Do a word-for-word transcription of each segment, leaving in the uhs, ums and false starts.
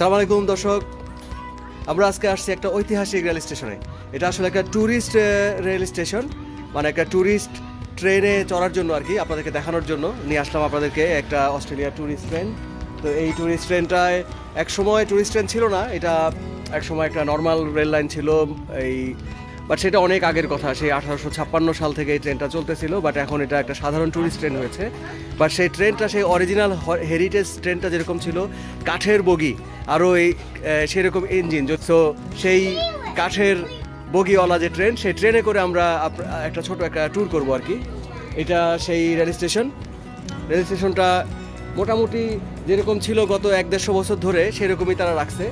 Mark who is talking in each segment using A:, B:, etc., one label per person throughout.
A: আসসালামু আলাইকুম দর্শক, আমরা আজকে আসছি একটা ঐতিহাসিক রেল স্টেশনে। এটা আসলে একটা ট্যুরিস্ট রেল স্টেশন, মানে একটা ট্যুরিস্ট ট্রেনে চড়ার জন্য আর কি, আপনাদেরকে দেখানোর জন্য নিয়ে আসলাম আপনাদেরকে একটা অস্ট্রেলিয়ার ট্যুরিস্ট ট্রেন। তো এই ট্যুরিস্ট ট্রেনটায় এক সময় ট্যুরিস্ট ট্রেন ছিল না, এটা এক সময় একটা নর্মাল রেল লাইন ছিল এই, বাট সেটা অনেক আগের কথা, সেই আঠারোশো ছাপ্পান্ন সাল থেকে এই ট্রেনটা চলতেছিল। বাট এখন এটা একটা সাধারণ ট্যুরিস্ট ট্রেন হয়েছে। বাট সেই ট্রেনটা, সেই অরিজিনাল হেরিটেজ ট্রেনটা যেরকম ছিল, কাঠের বগি, আরও এই সেরকম ইঞ্জিন, সো সেই কাঠের বগিওয়ালা যে ট্রেন, সেই ট্রেনে করে আমরা একটা ছোট একটা ট্যুর করবো আর কি। এটা সেই রেল স্টেশন। রেল স্টেশনটা মোটামুটি যেরকম ছিল গত এক দেড়শো বছর ধরে, সেরকমই তারা রাখছে।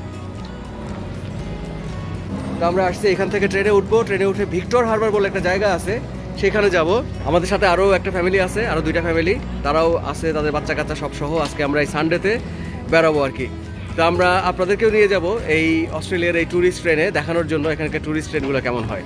A: আমরা আসছি, এখান থেকে ট্রেনে উঠবো। ট্রেনে উঠে ভিক্টর হারবার বলে একটা জায়গা আছে, সেখানে যাব। আমাদের সাথে আরও একটা ফ্যামিলি আছে, আরও দুইটা ফ্যামিলি, তারাও আছে, তাদের বাচ্চা কাচ্চা সব সহ। আজকে আমরা এই সানডেতে বেরাবো আর কি। তো আমরা আপনাদেরকেও নিয়ে যাব এই অস্ট্রেলিয়ার এই ট্যুরিস্ট ট্রেনে, দেখানোর জন্য এখানকার ট্যুরিস্ট ট্রেনগুলো কেমন হয়।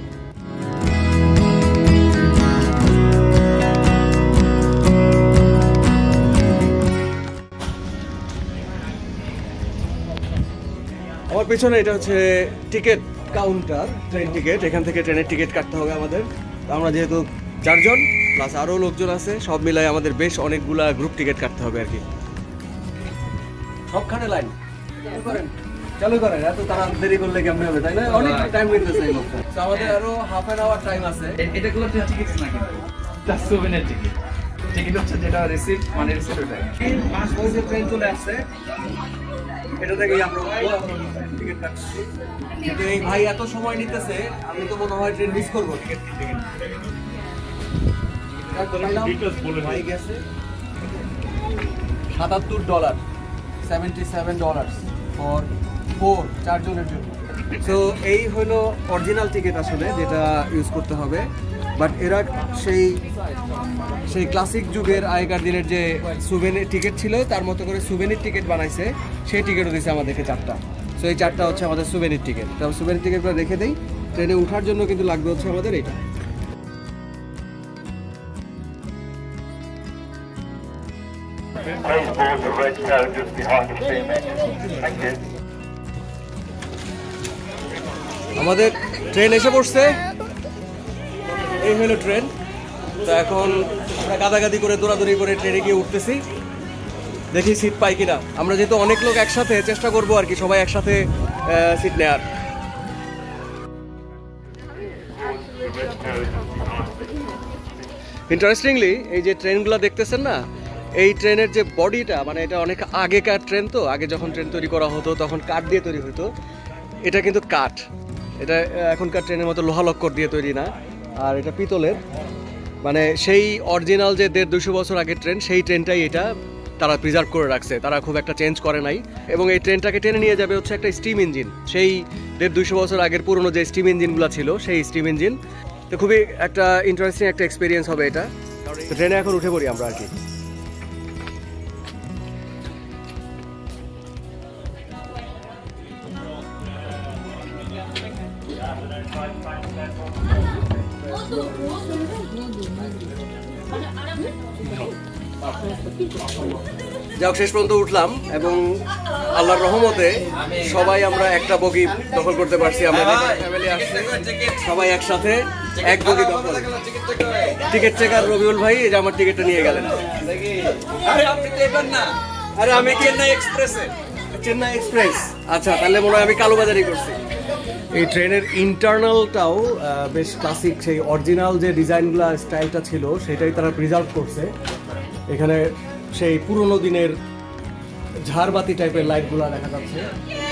A: আমার পেছনে এটা হচ্ছে টিকিট কাউন্টার, ট্রেন টিকিট। এখান থেকে ট্রেনের টিকিট কাটতে হবে আমাদের। আমরা যেহেতু চারজন প্লাস আরও লোকজন আছে, সব মিলাই আমাদের বেশ অনেকগুলা গ্রুপ টিকিট কাটতে হবে আর কি। সবখানে লাইন চালু করেন, এত তারা দেরি করলে কেমন হবে, তাই না? অনেক টাইম নিতেছে এই লোকটা। তো আমাদের আরো হাফ অ্যান আওয়ার টাইম আছে।
B: এটা গুলো টিকিট না, কিন্তু সুভেনির টিকিট। টিকিট হচ্ছে যেটা রিসিপ্ট, মানে রিসিপ্ট ওটা।
A: এই পাঁচ বছর ট্রেন চলে আসছে, এটা থেকেই আমরা টিকিট কাটছি। কিন্তু এই ভাই এত সময় নিতেছে, আমি তো মনে হয় ট্রেন মিস করবো টিকিট কিনতে কিনতে। ভাই গেছে সাতাত্তর dollar, seventy seven dollar for four, চারজনের জন্য। সো এই হলো অরিজিনাল টিকিট আসলে, যেটা ইউজ করতে হবে। বাট এরা সেই সেই ক্লাসিক যুগের আগেকার দিনের যে সুভেনির টিকিট ছিল, তার মতো করে সুভেনির টিকিট বানাইছে। সেই টিকিটও দিয়েছে আমাদেরকে চারটা। সো এই চারটা হচ্ছে আমাদের সুভেনির টিকিট। তারপর সুভেনির টিকিটগুলো রেখে দেই। ট্রেনে ওঠার জন্য কিন্তু লাগবে হচ্ছে আমাদের এইটা। আমাদের ট্রেন এসে পড়ছে, এই হলো ট্রেন। তো এখন আমরা গাদাগাদি করে দৌড়াদৌড়ি করে ট্রেনে গিয়ে উঠতেছি, দেখি সিট পাই কিনা। আমরা যেহেতু অনেক লোক একসাথে, চেষ্টা করবো আর কি সবাই একসাথে সিট নেয়ার। ইন্টারেস্টিংলি এই যে ট্রেনগুলো দেখতেছেন না, এই ট্রেনের যে বডিটা, মানে এটা অনেক আগেকার ট্রেন। তো আগে যখন ট্রেন তৈরি করা হতো তখন কাঠ দিয়ে তৈরি হতো। এটা কিন্তু কাঠ, এটা এখনকার ট্রেনের মতো লোহা লক্কর দিয়ে তৈরি না। আর এটা পিতলের, মানে সেই অরিজিনাল যে দেড় দুশো বছর আগের ট্রেন, সেই ট্রেনটাই এটা তারা প্রিজার্ভ করে রাখছে। তারা খুব একটা চেঞ্জ করে নাই। এবং এই ট্রেনটাকে টেনে নিয়ে যাবে হচ্ছে একটা স্টিম ইঞ্জিন, সেই দেড় দুশো বছর আগের পুরনো যে স্টিম ইঞ্জিনগুলো ছিল, সেই স্টিম ইঞ্জিন। তো খুবই একটা ইন্টারেস্টিং একটা এক্সপিরিয়েন্স হবে এটা। তো ট্রেনে এখন উঠে পড়ি আমরা আর কি। যাক, শেষ পর্যন্ত উঠলাম এবং আল্লাহর রহমতে সবাই আমরা একটা বগি দখল করতে পারছি। আমরা ফ্যামিলি আসছে, সবাই একসাথে এক বগি দখল। টিকিট চেকার রবিউল ভাই এই যে আমার টিকিটটা নিয়ে গেলেন।
B: আরে আপনি তো এবার না,
A: আরে আমি
B: চেন্নাই এক্সপ্রেসে।
A: চেন্নাই এক্সপ্রেস, আচ্ছা তাহলে মনে হয় আমি কালোবাজারি করছি। এই ট্রেনের ইন্টারনালটাও বেশ ক্লাসিক, সেই অরিজিনাল যে ডিজাইনগুলো, স্টাইলটা ছিল, সেটাই তারা প্রিজার্ভ করছে। এখানে সেই পুরনো দিনের ঝাড়বাতি টাইপের লাইটগুলো দেখা যাচ্ছে।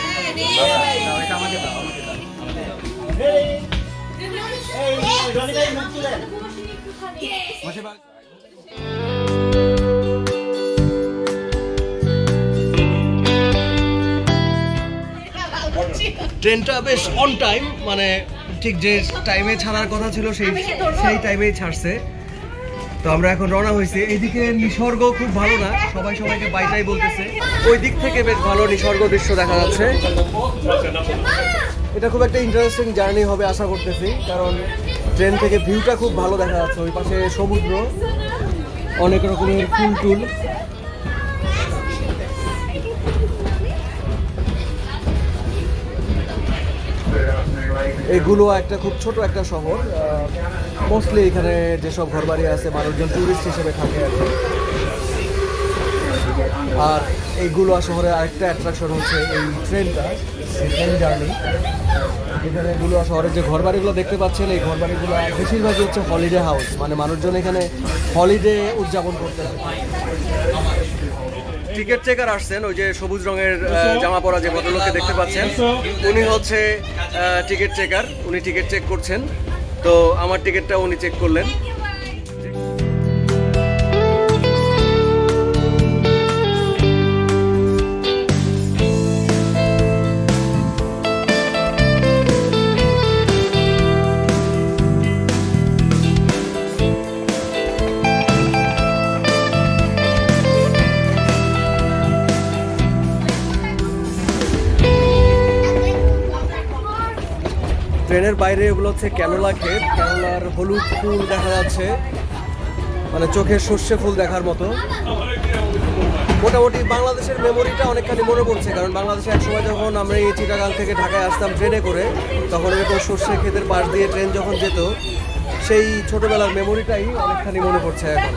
A: ট্রেনটা বেশ অন টাইম, মানে ঠিক যে টাইমে ছাড়ার কথা ছিল সেই সেই টাইমেই ছাড়ছে। তো আমরা এখন রওনা হয়েছি। এইদিকে নিসর্গ খুব ভালো না, সবাই সবাইকে বাইটাই বলতেছে। ওই দিক থেকে বেশ ভালো নিসর্গ দৃশ্য দেখা যাচ্ছে। এটা খুব একটা ইন্টারেস্টিং জার্নি হবে আশা করতেছি, কারণ ট্রেন থেকে ভিউটা খুব ভালো দেখা যাচ্ছে। ওই পাশে সমুদ্র, অনেক রকমের ফুল টুল। এগুলো একটা খুব ছোট একটা শহর, মোস্টলি এখানে যেসব ঘরবাড়ি আছে মানুষজন ট্যুরিস্ট হিসেবে থাকে আর কি। আর এইগুলো শহরের আরেকটা অ্যাট্রাকশন হচ্ছে এই ট্রেনটা, এই ট্রেন জার্নি। এখানে এগুলো শহরের যে ঘরবাড়িগুলো দেখতে পাচ্ছেন, এই ঘরবাড়িগুলো বেশিরভাগই হচ্ছে হলিডে হাউস, মানে মানুষজন এখানে হলিডে উদযাপন করতে আসে। টিকিট চেকার আসছেন, ওই যে সবুজ রঙের জামা পরা যে ভদ্রলোককে দেখতে পাচ্ছেন, উনি হচ্ছে টিকিট চেকার। উনি টিকিট চেক করছেন, তো আমার টিকিটটা উনি চেক করলেন। ট্রেনের বাইরে এগুলো হচ্ছে ক্যানোলা ক্ষেত, ক্যানোলার হলুদ ফুল দেখা যাচ্ছে, মানে চোখের সর্ষে ফুল দেখার মতো। মোটামুটি বাংলাদেশের মেমোরিটা অনেকখানি মনে পড়ছে, কারণ বাংলাদেশে একসময় যখন আমরা এই চিটাগাং থেকে ঢাকায় আসতাম ট্রেনে করে, তখন এরকম সর্ষে ক্ষেতের পাশ দিয়ে ট্রেন যখন যেত, সেই ছোটবেলার মেমোরিটাই অনেকখানি মনে পড়ছে এখন।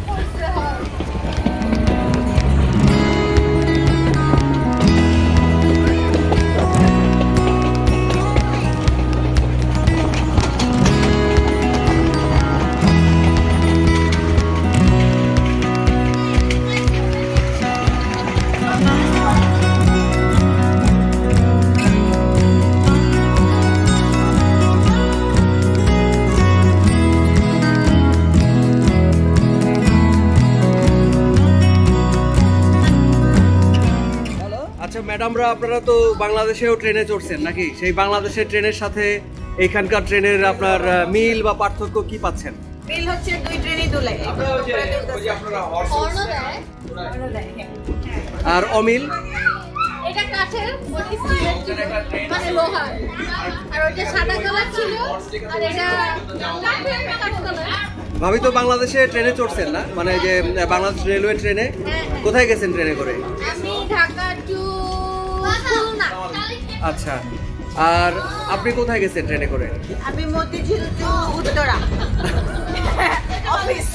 A: ম্যাডামরা, আপনারা তো বাংলাদেশেও ট্রেনে চড়ছেন নাকি? সেই বাংলাদেশের ট্রেনের সাথে এইখানকার ট্রেনের আপনার মিল বা পার্থক্য কি পাচ্ছেন?
C: মিল হচ্ছে দুই ট্রেনই দুলে,
A: আর অমিল
C: এটা কাঠের, ওটা স্টিলের ছিল, মানে লোহার, আর ওটা সাদা কালার ছিল, আর এটা কাঠের কাঠ কালার।
A: ভাবি তো বাংলাদেশে ট্রেনে চড়ছেন না, মানে যে বাংলাদেশ রেলওয়ে ট্রেনে? কোথায় গেছেন ট্রেনে করে?
C: আমি ঢাকা টু খুলনা।
A: আচ্ছা, আর আপনি কোথায় গেছেন ট্রেনে করে?
C: আমি মতিঝিল টু উত্তরা অফিস।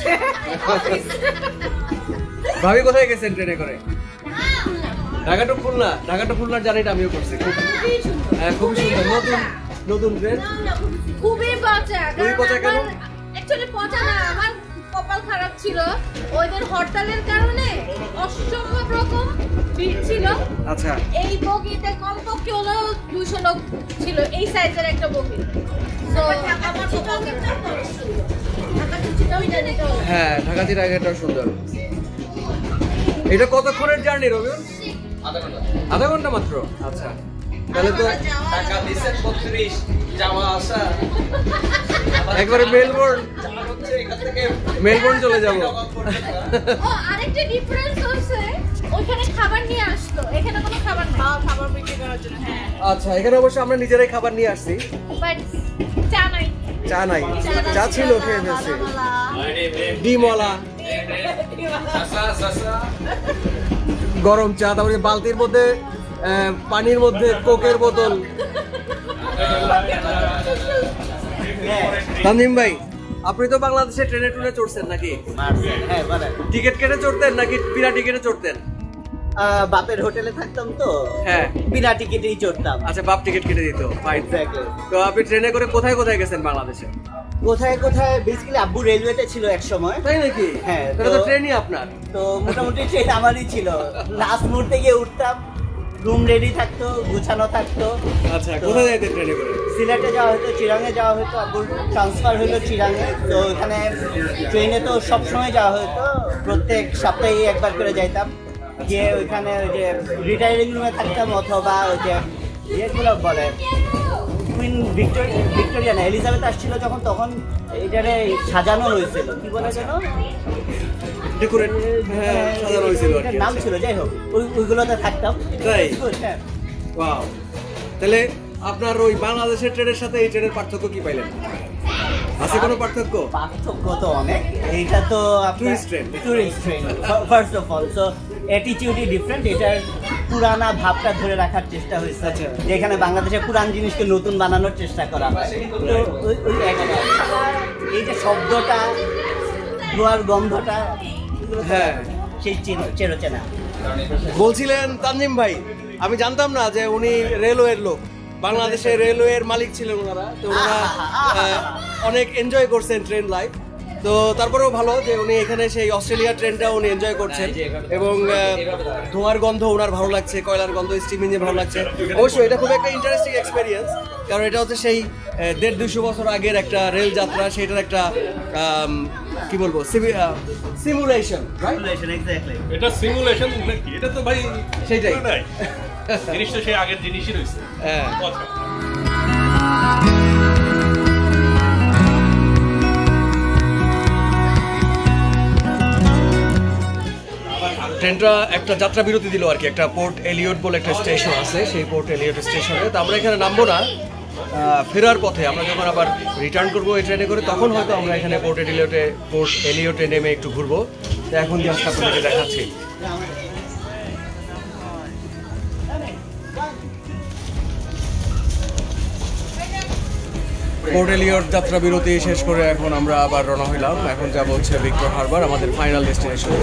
A: ভাবি কোথায় গেছেন ট্রেনে করে? ঢাকা টু খুলনা। ঢাকা টু খুলনার জার্নিটা আমিও করছি, হ্যাঁ খুবই সুন্দর। নতুন নতুন ট্রেন,
C: খুবই পচা।
A: খুবই পচা কেন?
C: অ্যাকচুয়ালি পচা না, আমার কপাল খারাপ ছিল, ওদের হরতালের কারণে অসম্ভব রকম ভিড় ছিল।
A: আচ্ছা,
C: এই বগিতে কমপক্ষে হলো দুশো লোক ছিল, এই সাইজের একটা বগি।
A: হ্যাঁ, ঢাকা চিটাগাংটাও সুন্দর। এটা কতক্ষণের জার্নি রবিউল?
B: আধা ঘন্টা।
A: আধা ঘন্টা মাত্র? আচ্ছা, তাহলে তো
B: টাকা দিছেন বত্রিশ, যাওয়া আসা
A: একবারে মেলবোর্ন,
B: এখান থেকে
A: মেলবোর্ন চলে যাব।
C: ও আরেকটা ডিফারেন্স হচ্ছে, ওইখানে খাবার নিয়ে আসতো, এখানে কোনো খাবার নেই। খাবার বিক্রি করার জন্য, হ্যাঁ।
A: আচ্ছা, এখানে অবশ্য আমরা নিজেরাই খাবার নিয়ে আসছি,
C: বাট চা নাই।
A: চা নাই, চা ছিল খেয়ে ফেলছি। ডিমওয়ালা গরম চা, তারপরে বালতির মধ্যে পানির মধ্যে কোকের বোতল। তানজিম ভাই, আপনি তো বাংলাদেশে ট্রেনে ট্রেনে চড়ছেন নাকি? টিকিট কেটে চড়তেন নাকি বিনা টিকিটে চড়তেন?
D: বাপের হোটেলে থাকতাম তো,
A: হ্যাঁ
D: বিনা টিকিটেই চড়তাম।
A: আচ্ছা, বাপ টিকিট কেটে দিত, ফাইন। তো আপনি ট্রেনে করে কোথায় কোথায় গেছেন বাংলাদেশে?
D: কোথায় কোথায় বেসিক্যালি আব্বু রেলওয়েতে ছিল এক সময়।
A: তাই নাকি?
D: হ্যাঁ,
A: এটা তো ট্রেনই আপনার।
D: তো মোটামুটি ট্রেন আমারই ছিল, লাস্ট মুহূর্তে গিয়ে উঠতাম, রুম রেডি থাকতো, গুছানো থাকতো।
A: আচ্ছা, কোথায় যেতেন ট্রেনে করে?
D: সিলেটে যাওয়া হতো, চিরাঙে যাওয়া হতো, আব্বুর ট্রান্সফার হলো চিরাঙে, তো ওখানে ট্রেনে তো সবসময় যাওয়া হতো, প্রত্যেক সপ্তাহে একবার করে যাইতাম, গিয়ে ওইখানে ওই যে রিটায়ারিং রুমে থাকতাম, অথবা ওই যে ইয়েগুলো বলে কুইন ভিক্টোরিয়া, ভিক্টোরিয়া না এলিজাবেথ আসছিল যখন, তখন এটারে সাজানো হয়েছিল, কি বলে যেন
A: ডেকোরেট, হ্যাঁ সাজানো হয়েছিল আর কি,
D: নাম ছিল, যাই হোক ওই ওইগুলোতে থাকতাম।
A: তাই?
D: হ্যাঁ।
A: ওয়াও, তাহলে আপনার ওই বাংলাদেশের ট্রেনের সাথে এই ট্রেনের পার্থক্য কি পাইলেন? আছে কোনো পার্থক্য?
D: পার্থক্য তো অনেক, এইটা তো
A: tourist train,
D: tourist train first of all, so অ্যাটিটিউডই ডিফারেন্ট, এটার পুরানা ভাবটা ধরে রাখার চেষ্টা হয়েছে, যেখানে বাংলাদেশে পুরান জিনিসকে নতুন বানানোর চেষ্টা করা হয়। তো ওই ওই একটা এই যে শব্দটা, ধোয়ার গন্ধটা,
A: হ্যাঁ
D: সেই চেরোচেনা।
A: বলছিলেন তানজিম ভাই, আমি জানতাম না যে উনি রেলওয়ের লোক, বাংলাদেশের রেলওয়ের মালিক ছিলেন ওনারা। তো ওনারা অনেক এনজয় করছেন ট্রেন লাইফ। তো তারপরেও ভালো যে উনি এখানে সেই অস্ট্রেলিয়া ট্রেনটা উনি এনজয় করছেন, এবং ধোঁয়ার গন্ধ ওনার ভালো লাগছে, কয়লার গন্ধ, স্টিম ইঞ্জিন ভালো লাগছে। অবশ্যই এটা খুব একটা ইন্টারেস্টিং এক্সপিরিয়েন্স, কারণ এটা হচ্ছে সেই দেড় দুশো বছর আগের একটা রেল যাত্রা, সেটার একটা কি বলবো সিমুলেশন।
E: এটা সিমুলেশন নাকি? এটা তো ভাই
A: সেটাই,
E: জিনিসটা সেই আগের জিনিসই রয়েছে।
A: হ্যাঁ। ট্রেনটা একটা যাত্রা বিরতি দিল আর কি, একটা পোর্ট এলিয়ট বলে একটা স্টেশন আছে, সেই পোর্ট এলিয়ট স্টেশনে। তো আমরা এখানে নামবো না, ফেরার পথে আমরা যখন আবার রিটার্ন করবো এই ট্রেনে করে, তখন হয়তো আমরা এখানে পোর্ট এলিয়টে পোর্ট এলিয়টে নেমে একটু ঘুরবো। তো এখন জাস্ট আপনাদেরকে দেখাচ্ছি। পোর্ট এলিয়ট যাত্রা বিরতি শেষ করে এখন আমরা আবার রওনা হইলাম। এখন যাব হচ্ছে ভিক্টর হারবার, আমাদের final destination.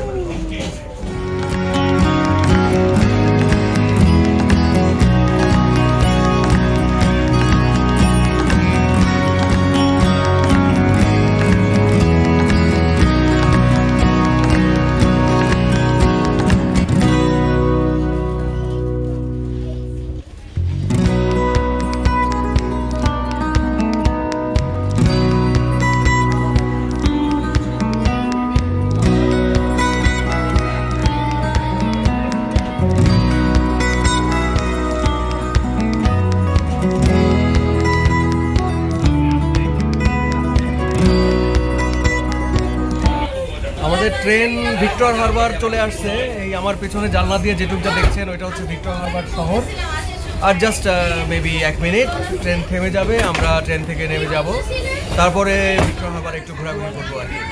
A: Train Victor Harbor চলে আসছে। এই আমার পেছনে জানলা দিয়ে যেটুকটা দেখছেন ওইটা হচ্ছে ভিক্টর হারবার শহর। আর জাস্ট মেবি এক মিনিট ট্রেন থেমে যাবে, আমরা ট্রেন থেকে নেমে যাব, তারপরে ভিক্টর হারবার একটু ঘোরাঘুরি করবো আর কি।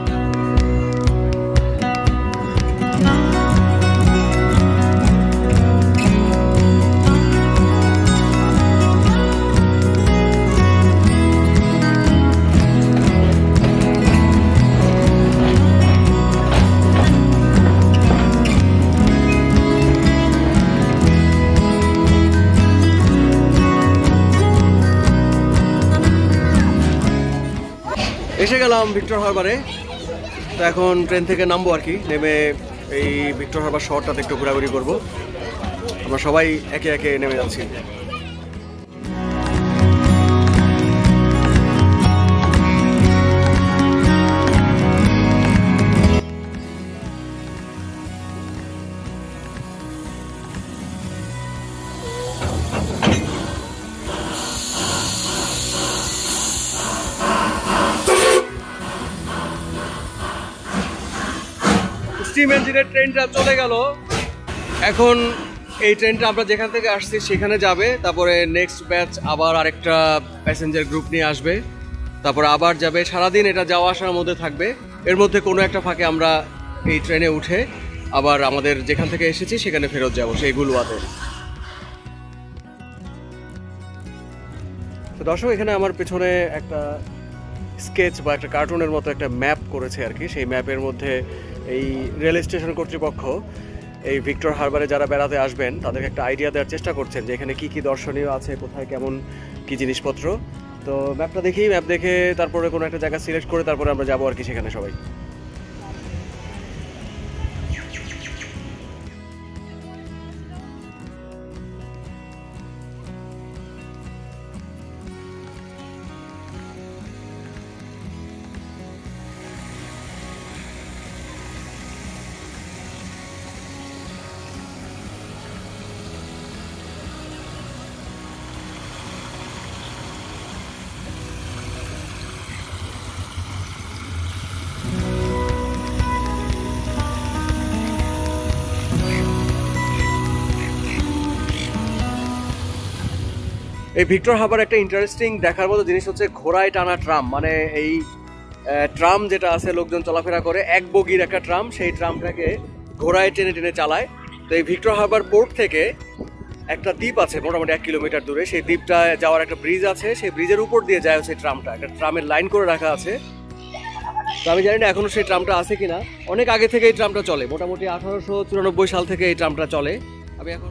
A: এসে গেলাম ভিক্টর হারবারে। তো এখন ট্রেন থেকে নামবো আর কি, নেমে এই ভিক্টর হারবার শহরটাতে একটু ঘোরাঘুরি করবো। আমরা সবাই একে একে নেমে যাচ্ছি। স্টিম ইঞ্জিনের ট্রেনটা চলে গেল। এখন এই ট্রেনটা আমরা যেখান থেকে আসছি সেখানে যাবে, তারপরে নেক্সট ব্যাচ আবার আরেকটা প্যাসেঞ্জার গ্রুপ নিয়ে আসবে, তারপরে আবার যাবে। সারাদিন এটা যাওয়া আসার মধ্যে থাকবে। এর মধ্যে কোনো একটা ফাঁকে আমরা এই ট্রেনে উঠে আবার আমাদের যেখান থেকে এসেছি সেখানে ফেরত যাবো, সেই গুলওয়াতে। তো দর্শক, এখানে আমার পেছনে একটা স্কেচ বা একটা কার্টুনের মতো একটা ম্যাপ করেছে আর কি। সেই ম্যাপের মধ্যে এই রেল স্টেশন কর্তৃপক্ষ এই ভিক্টর হারবারে যারা বেড়াতে আসবেন তাদেরকে একটা আইডিয়া দেওয়ার চেষ্টা করছেন যে এখানে কি কি দর্শনীয় আছে, কোথায় কেমন কি জিনিসপত্র। তো ম্যাপটা দেখি, ম্যাপ দেখে তারপরে কোনো একটা জায়গা সিলেক্ট করে তারপরে আমরা যাবো আর কি সেখানে সবাই। এই ভিক্টর হারবার একটা ইন্টারেস্টিং দেখার মতো জিনিস হচ্ছে ঘোড়ায় টানা ট্রাম। মানে এই ট্রাম যেটা আছে লোকজন চলাফেরা করে, এক বগির একটা ট্রাম, সেই ট্রামটাকে ঘোড়ায় টেনে টেনে চালায়। তো এই ভিক্টর হারবার পোর্ট থেকে একটা দ্বীপ আছে মোটামুটি এক কিলোমিটার দূরে, সেই দ্বীপটা যাওয়ার একটা ব্রিজ আছে, সেই ব্রিজের উপর দিয়ে যায় হচ্ছে ট্রামটা, একটা ট্রামের লাইন করে রাখা আছে। তো আমি জানি না এখনো সেই ট্রামটা আছে কিনা, অনেক আগে থেকে এই ট্রামটা চলে, মোটামুটি আঠারোশো চুরানব্বই সাল থেকে এই ট্রামটা চলে। আমি এখন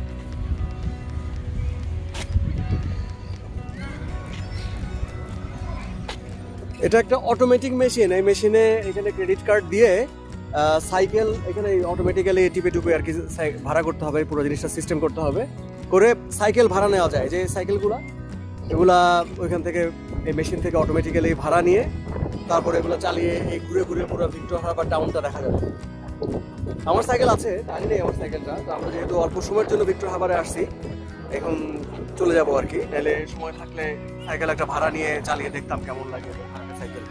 A: এটা একটা অটোমেটিক মেশিন, এই মেশিনে এখানে ক্রেডিট কার্ড দিয়ে সাইকেল এখানে অটোমেটিক্যালি টিপে টুপে আর কি ভাড়া করতে হবে, পুরো জিনিসটা সিস্টেম করতে হবে, করে সাইকেল ভাড়া নেওয়া যায়। যে সাইকেলগুলো এগুলা ওইখান থেকে এই মেশিন থেকে অটোমেটিক্যালি ভাড়া নিয়ে তারপরে এগুলো চালিয়ে এই ঘুরে ঘুরে পুরো ভিক্টর হারবার টাউনটা দেখা যাবে। আমার সাইকেল আছে, জানি নেই আমার সাইকেলটা, তো আমরা যেহেতু অল্প সময়ের জন্য ভিক্টর হারবারে আসছি, এখন চলে যাবো আর কি, নাহলে সময় থাকলে সাইকেল একটা ভাড়া নিয়ে চালিয়ে দেখতাম কেমন লাগে সাইকেল।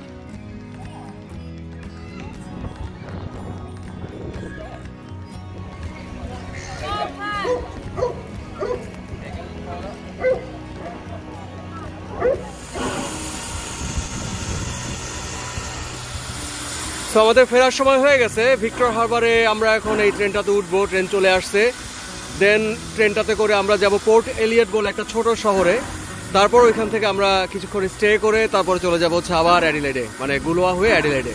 A: তো আমাদের ফেরার সময় হয়ে গেছে ভিক্টর হারবারে, আমরা এখন এই ট্রেনটাতে উঠবো, ট্রেন চলে আসছে। দেন ট্রেনটাতে করে আমরা যাব পোর্ট এলিয়ট বলে একটা ছোট শহরে, তারপর ওইখান থেকে আমরা কিছুক্ষণ স্টে করে তারপরে চলে যাবো হচ্ছে আবার অ্যাডিলেডে, মানে গুলোয়া হয়ে অ্যাডিলেডে।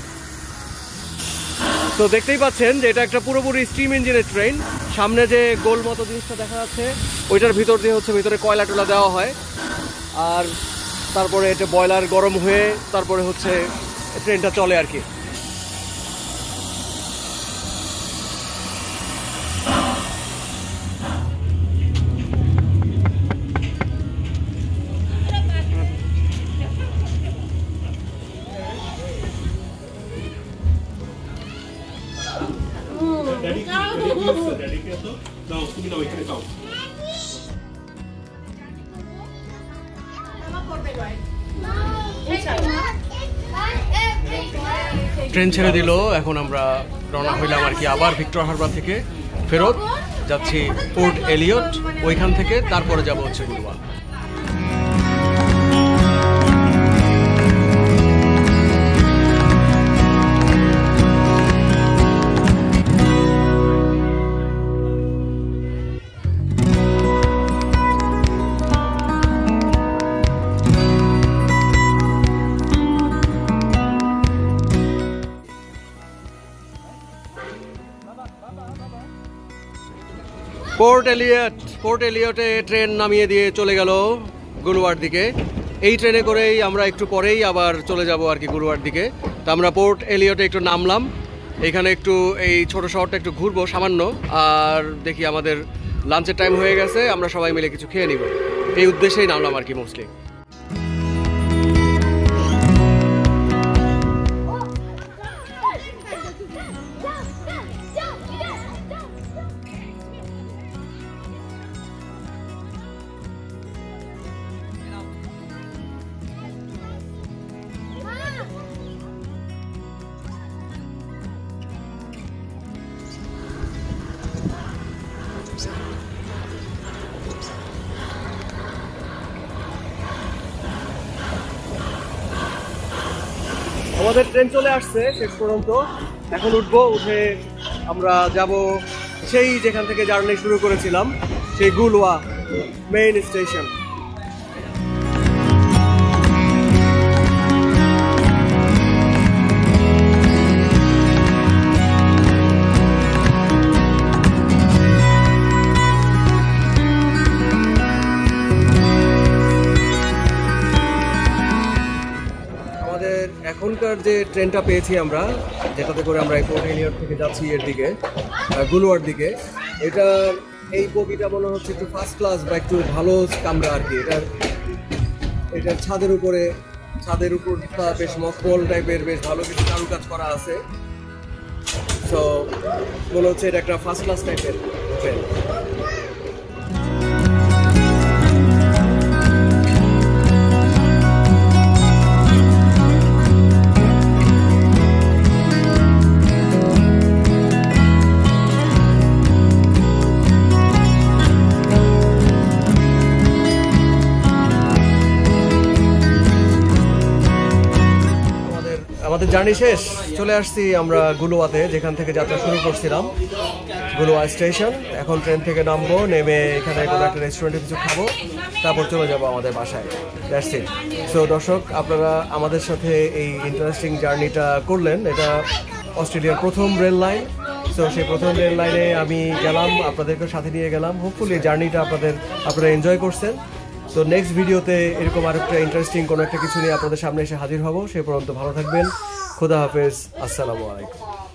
A: তো দেখতেই পাচ্ছেন যে এটা একটা পুরোপুরি স্টিম ইঞ্জিনের ট্রেন, সামনে যে গোল মতো জিনিসটা দেখা যাচ্ছে ওইটার ভিতর দিয়ে হচ্ছে ভিতরে কয়লা টয়লা দেওয়া হয়, আর তারপরে এটা বয়লার গরম হয়ে তারপরে হচ্ছে ট্রেনটা চলে আর কি। ট্রেন ছেড়ে দিল, এখন আমরা রওনা হইলাম আর কি আবার ভিক্টর হারবার থেকে ফেরত যাচ্ছি পোর্ট এলিয়ট, ওইখান থেকে তারপরে যাব হচ্ছে গুলোয়া। পোর্ট এলিয়ট, পোর্ট এলিয়টে ট্রেন নামিয়ে দিয়ে চলে গেল গুলওয়ার দিকে। এই ট্রেনে করেই আমরা একটু পরেই আবার চলে যাব আর কি গুলওয়ার দিকে। তো আমরা পোর্ট এলিয়টে একটু নামলাম, এখানে একটু এই ছোট শহরটা একটু ঘুরবো সামান্য, আর দেখি আমাদের লাঞ্চের টাইম হয়ে গেছে, আমরা সবাই মিলে কিছু খেয়ে নিব, এই উদ্দেশ্যেই নামলাম আর কি মোস্টলি। আমাদের ট্রেন চলে আসছে শেষ পর্যন্ত, এখন উঠবো, উঠে আমরা যাব সেই যেখান থেকে জার্নি শুরু করেছিলাম, সেই গুলওয়া মেইন স্টেশন। এখনকার যে ট্রেনটা পেয়েছি আমরা, যেটাতে করে আমরা পোর্ট এলিয়ট থেকে যাচ্ছি এর দিকে গুলওয়ার দিকে, এটা এই বগিটা মনে হচ্ছে একটু ফার্স্ট ক্লাস বা একটু ভালো কামরা আর কি। এটার এটার ছাদের উপরে ছাদের উপরটা বেশ মকমল টাইপের, বেশ ভালো কিছু কারুকাজ করা আছে। সো মনে হচ্ছে এটা একটা ফার্স্ট ক্লাস টাইপের ট্রেন। আমাদের জার্নি শেষ, চলে আসছি আমরা গুলওয়াতে, যেখান থেকে যাত্রা শুরু করছিলাম। গুলোয়া স্টেশন। এখন ট্রেন থেকে নামবো, নেমে এখানে কোনো একটা রেস্টুরেন্টে কিছু খাবো, তারপর চলে যাবো আমাদের বাসায়। That's it. সো দর্শক, আপনারা আমাদের সাথে এই ইন্টারেস্টিং জার্নিটা করলেন। এটা অস্ট্রেলিয়ার প্রথম রেল লাইন। সো সেই প্রথম রেল লাইনে আমি গেলাম, আপনাদেরকে সাথে নিয়ে গেলাম। হোপফুলি জার্নিটা আপনাদের আপনারা এনজয় করছেন। তো নেক্সট ভিডিওতে এরকম আরেকটা ইন্টারেস্টিং কোনো একটা কিছু নিয়ে আপনাদের সামনে এসে হাজির হব। সে পর্যন্ত ভালো থাকবেন। খোদা হাফেজ, আসসালামু আলাইকুম।